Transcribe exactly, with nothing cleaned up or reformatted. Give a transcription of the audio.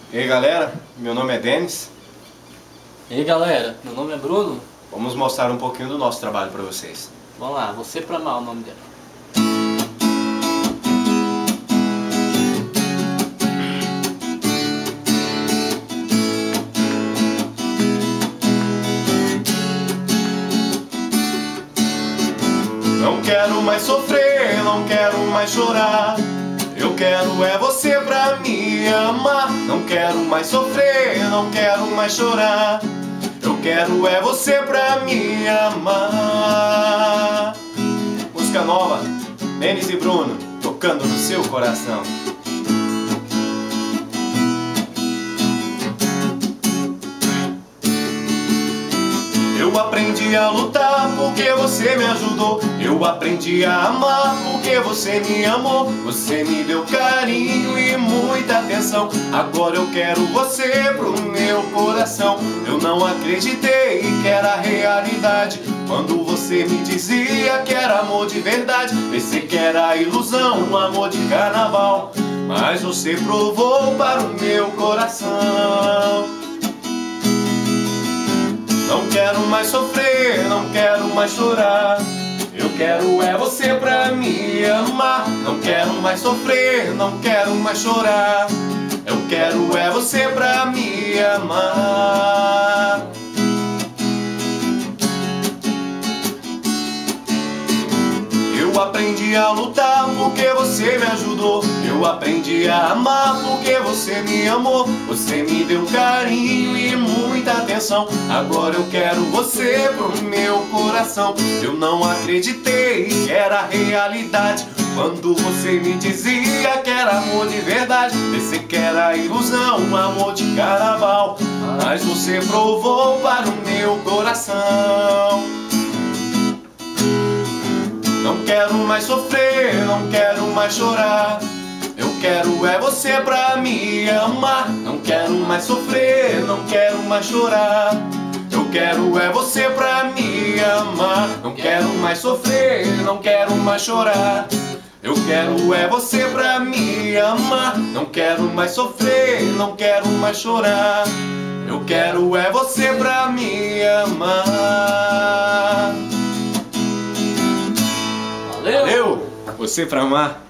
E aí galera, meu nome é Denis. E aí galera, meu nome é Bruno. Vamos mostrar um pouquinho do nosso trabalho para vocês. Vamos lá, Você Pra Amar, o nome dela. Não quero mais sofrer, não quero mais chorar. Eu quero é você pra me amar. Não quero mais sofrer, não quero mais chorar. Eu quero é você pra me amar. Música nova, Denis e Bruno, tocando no seu coração. Eu aprendi a lutar porque você me ajudou. Eu aprendi a amar porque você me amou. Você me deu carinho e muita atenção. Agora eu quero você pro meu coração. Eu não acreditei que era realidade quando você me dizia que era amor de verdade. Pensei que era ilusão, um amor de carnaval, mas você provou para o meu coração. Não quero mais sofrer, não quero mais chorar. Eu quero é você pra me amar. Não quero mais sofrer, não quero mais chorar. Eu quero é você pra me amar. Eu aprendi a lutar porque você me ajudou. Eu aprendi a amar porque você me amou. Você me deu carinho e muita atenção. Agora eu quero você pro meu coração. Eu não acreditei que era realidade quando você me dizia que era amor de verdade. Pensei que era ilusão, um amor de carnaval, mas você provou para o meu coração. Não quero mais sofrer, não quero mais chorar. Eu quero é você pra me amar. Não quero mais sofrer, não quero mais chorar. Eu quero é você pra me amar. Não quero mais sofrer, não quero mais chorar. Eu quero é você pra me amar. Não quero mais sofrer, não quero mais chorar. Eu quero é você pra me amar. Valeu! Valeu! Você pra amar.